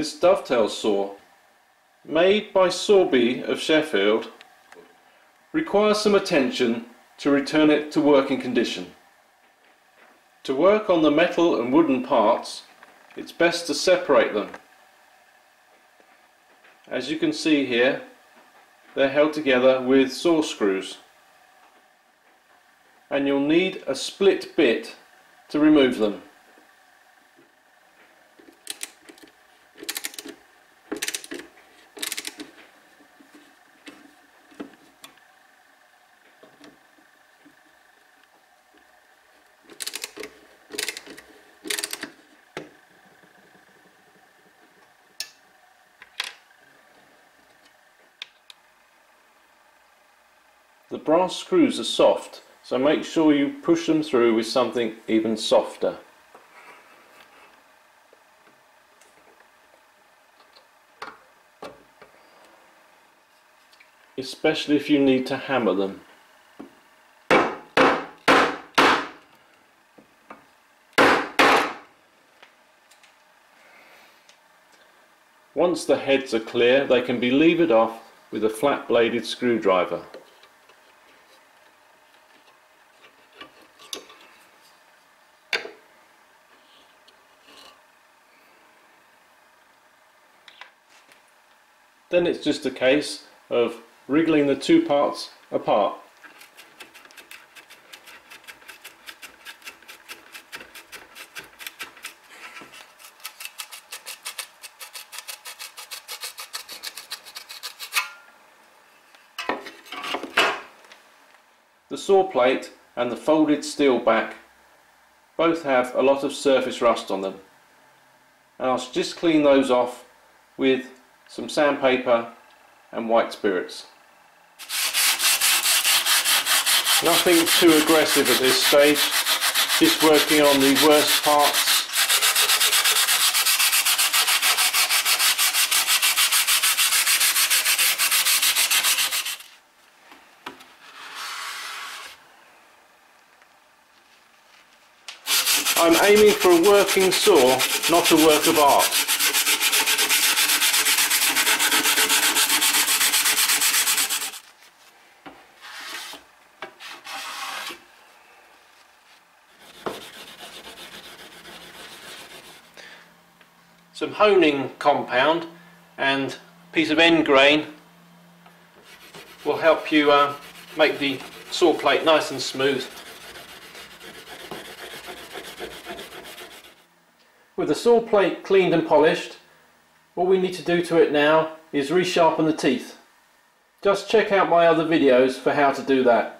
This dovetail saw, made by Sorby of Sheffield, requires some attention to return it to working condition. To work on the metal and wooden parts, it's best to separate them. As you can see here, they're held together with saw screws, and you'll need a split bit to remove them. The brass screws are soft, so make sure you push them through with something even softer. Especially if you need to hammer them. Once the heads are clear, they can be levered off with a flat-bladed screwdriver. Then it's just a case of wriggling the two parts apart. The saw plate and the folded steel back both have a lot of surface rust on them, and I'll just clean those off with some sandpaper and white spirits. Nothing too aggressive at this stage, just working on the worst parts. I'm aiming for a working saw, not a work of art. Some honing compound and a piece of end grain will help you make the saw plate nice and smooth. With the saw plate cleaned and polished, all we need to do to it now is resharpen the teeth. Just check out my other videos for how to do that.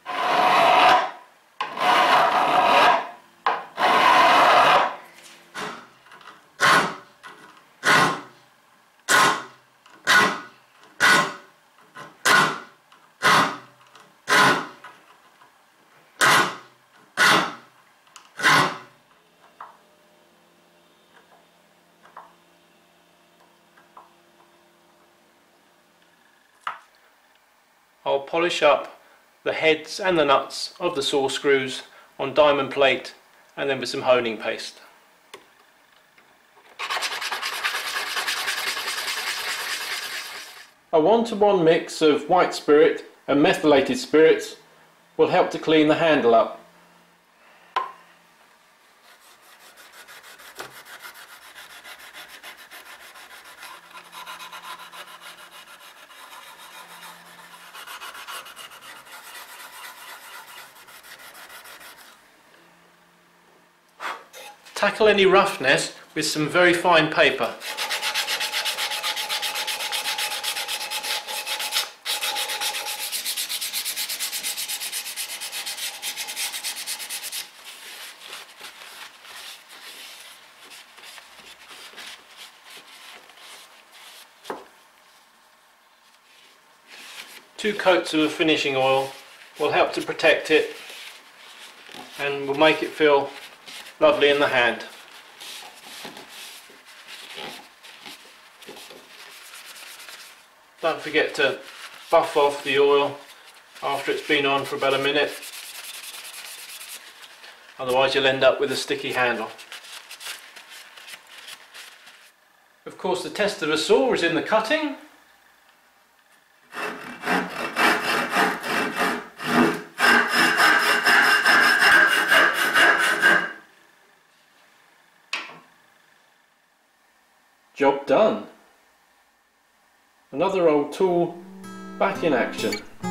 I'll polish up the heads and the nuts of the saw screws on diamond plate and then with some honing paste. A 1-to-1 mix of white spirit and methylated spirits will help to clean the handle up. Tackle any roughness with some very fine paper. Two coats of finishing oil will help to protect it and will make it feel lovely in the hand. Don't forget to buff off the oil after it's been on for about a minute, otherwise you'll end up with a sticky handle. Of course, the test of the saw is in the cutting. Job done. Another old tool back in action.